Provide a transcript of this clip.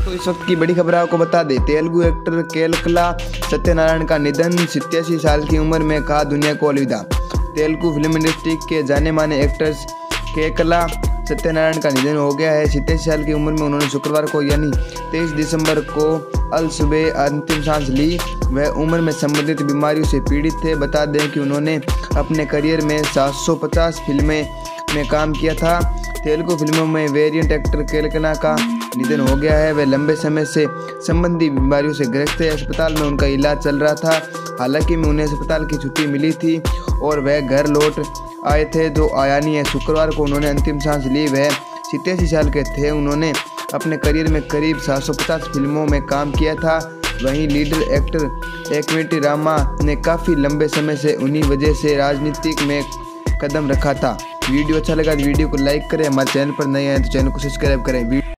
तो इस वक्त की बड़ी खबर आपको बता दें, तेलुगु एक्टर केलकला सत्यनारायण का निधन, 87 साल की उम्र में कहा दुनिया को अलविदा। तेलुगु फिल्म इंडस्ट्री के जाने माने एक्टर्स केलकला सत्यनारायण का निधन हो गया है। 87 साल की उम्र में उन्होंने शुक्रवार को यानी 23 दिसंबर को अल सुबह अंतिम सांस ली। वह उम्र में संबंधित बीमारियों से पीड़ित थे। बता दें कि उन्होंने अपने करियर में 750 फिल्में में काम किया था। तेलुगु फिल्मों में वेरिएंट एक्टर केलकला का निधन हो गया है। वह लंबे समय से संबंधी बीमारियों से ग्रस्त है। अस्पताल में उनका इलाज चल रहा था। हालांकि में उन्हें अस्पताल की छुट्टी मिली थी और वह घर लौट आए थे, जो आया नहीं है। शुक्रवार को उन्होंने अंतिम सांस ली। वह 87 साल के थे। उन्होंने अपने करियर में करीब 750 फिल्मों में काम किया था। वहीं लीडर एक्टर एकवेटी रामा ने काफ़ी लंबे समय से उन्हीं वजह से राजनीतिक में कदम रखा था। वीडियो अच्छा लगा तो वीडियो को लाइक करें। हमारे चैनल पर नए हैं तो चैनल को सब्सक्राइब करें।